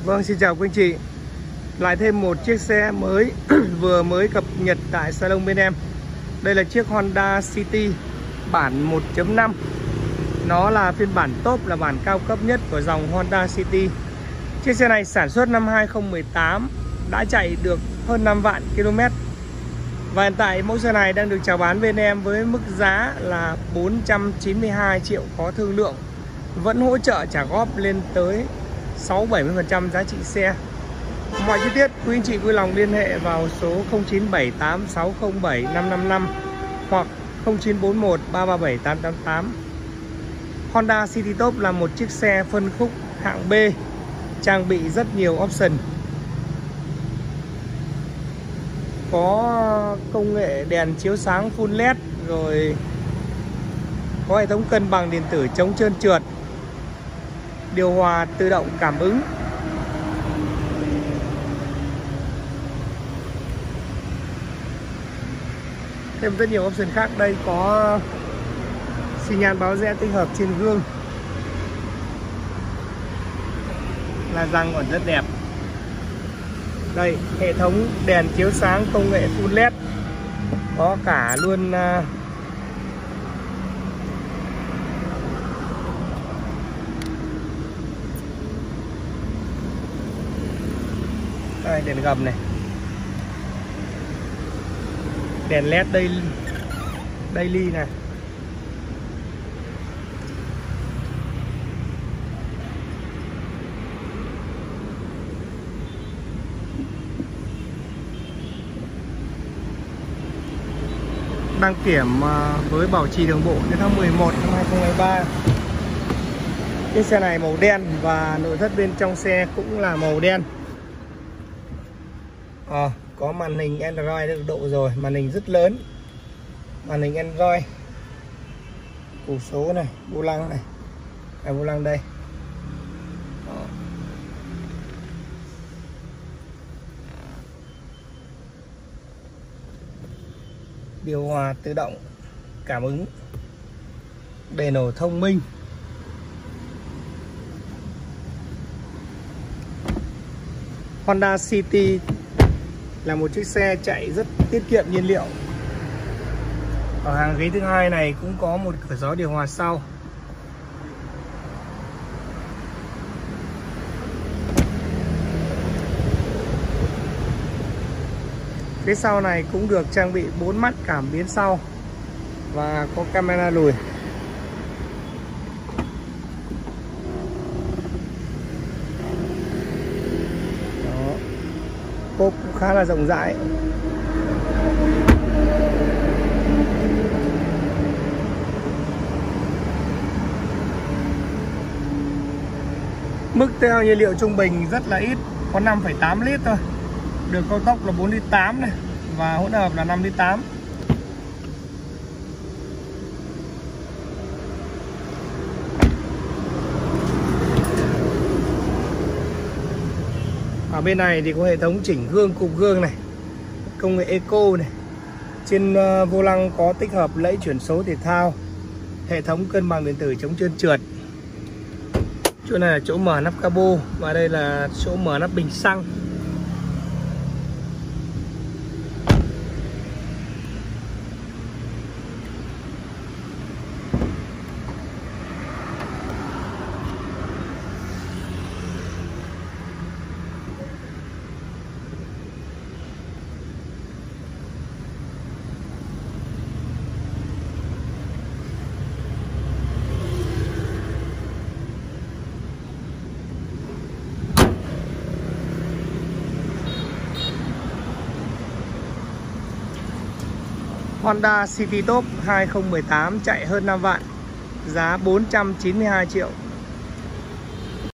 Vâng, xin chào quý anh chị. Lại thêm một chiếc xe mới vừa mới cập nhật tại salon bên em. Đây là chiếc Honda City bản 1.5. Nó là phiên bản top, là bản cao cấp nhất của dòng Honda City. Chiếc xe này sản xuất năm 2018, đã chạy được hơn 5 vạn km. Và hiện tại mẫu xe này đang được chào bán bên em với mức giá là 492 triệu có thương lượng. Vẫn hỗ trợ trả góp lên tới 60-70% giá trị xe. Mọi chi tiết quý anh chị vui lòng liên hệ vào số 0978607555 hoặc 0941337888. Honda City Top là một chiếc xe phân khúc hạng B, trang bị rất nhiều option. Có công nghệ đèn chiếu sáng full LED, rồi có hệ thống cân bằng điện tử chống trơn trượt, điều hòa tự động cảm ứng, thêm rất nhiều option khác. Đây có xi nhan báo rẽ tích hợp trên gương, là răng còn rất đẹp. Đây, hệ thống đèn chiếu sáng công nghệ full LED, có cả luôn đây, đèn gầm này, đèn LED daily này. Đăng kiểm với bảo trì đường bộ đến tháng 11 năm 2023. Chiếc xe này màu đen và nội thất bên trong xe cũng là màu đen. Có màn hình Android được độ rồi, màn hình rất lớn, màn hình Android, củ số này, vô lăng này, vô lăng đây. Điều hòa tự động cảm ứng, đèn nổ thông minh. Honda City là một chiếc xe chạy rất tiết kiệm nhiên liệu. Ở hàng ghế thứ hai này cũng có một cửa gió điều hòa sau. Phía sau này cũng được trang bị 4 mắt cảm biến sau và có camera lùi. Đó. Cốp cũng khá là rộng rãi. Mức tiêu nhiên liệu trung bình rất là ít, có 5,8 lít thôi. Đường cao tốc là 4 lít 8 này, và hỗn hợp là 5 lít 8. Ở bên này thì có hệ thống chỉnh gương, cụp gương này, công nghệ Eco này. Trên vô lăng có tích hợp lẫy chuyển số thể thao, hệ thống cân bằng điện tử chống trơn trượt. Chỗ này là chỗ mở nắp capo, và đây là chỗ mở nắp bình xăng. Honda City Top 2018 chạy hơn 5 vạn, giá 492 triệu